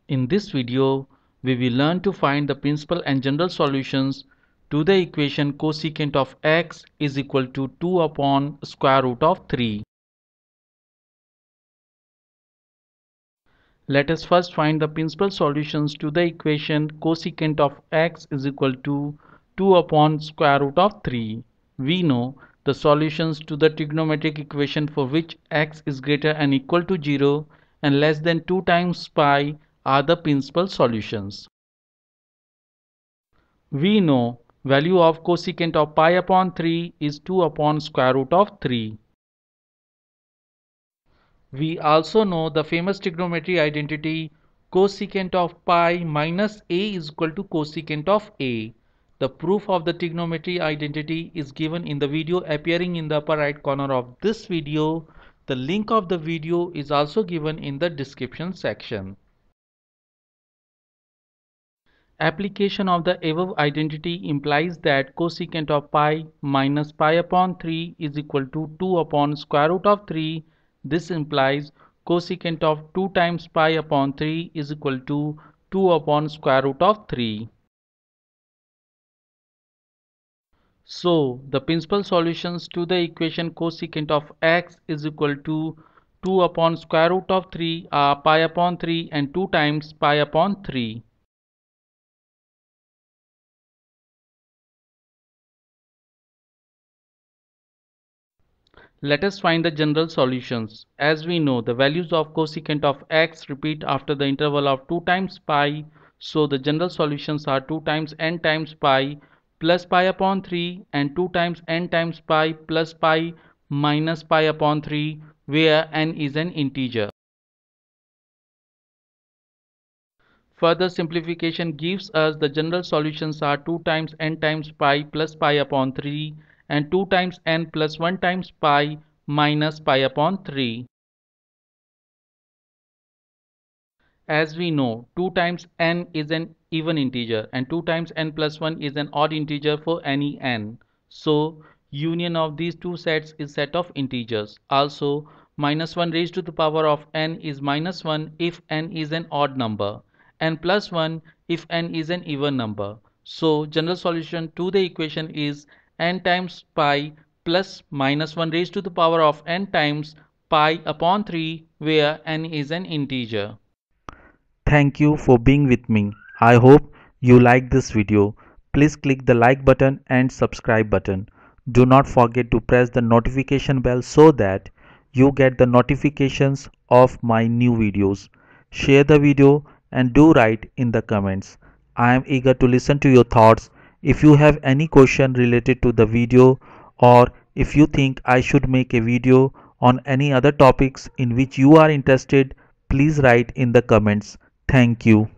In this video, we will learn to find the principal and general solutions to the equation cosecant of x is equal to 2 upon square root of 3. Let us first find the principal solutions to the equation cosecant of x is equal to 2 upon square root of 3. We know the solutions to the trigonometric equation for which x is greater and equal to 0 and less than 2 times pi are the principal solutions. We know value of cosecant of pi upon 3 is 2 upon square root of 3. We also know the famous trigonometry identity cosecant of pi minus a is equal to cosecant of a. The proof of the trigonometry identity is given in the video appearing in the upper right corner of this video. The link of the video is also given in the description section. Application of the above identity implies that cosecant of pi minus pi upon 3 is equal to 2 upon square root of 3. This implies cosecant of 2 times pi upon 3 is equal to 2 upon square root of 3. So, the principal solutions to the equation cosecant of x is equal to 2 upon square root of 3 are pi upon 3 and 2 times pi upon 3. Let us find the general solutions. As we know, the values of cosecant of x repeat after the interval of 2 times pi. So the general solutions are 2 times n times pi plus pi upon 3 and 2 times n times pi plus pi minus pi upon 3, where n is an integer. Further simplification gives us the general solutions are 2 times n times pi plus pi upon 3 and 2 times n plus 1 times pi minus pi upon 3. As we know, 2 times n is an even integer and 2 times n plus 1 is an odd integer for any n. So, union of these two sets is set of integers. Also, minus 1 raised to the power of n is minus 1 if n is an odd number, and plus 1 if n is an even number. So, general solution to the equation is n times pi plus minus 1 raised to the power of n times pi upon 3, where n is an integer. Thank you for being with me. I hope you like this video. Please click the like button and subscribe button. Do not forget to press the notification bell so that you get the notifications of my new videos. Share the video and do write in the comments. I am eager to listen to your thoughts. If you have any question related to the video, or if you think I should make a video on any other topics in which you are interested, please write in the comments. Thank you.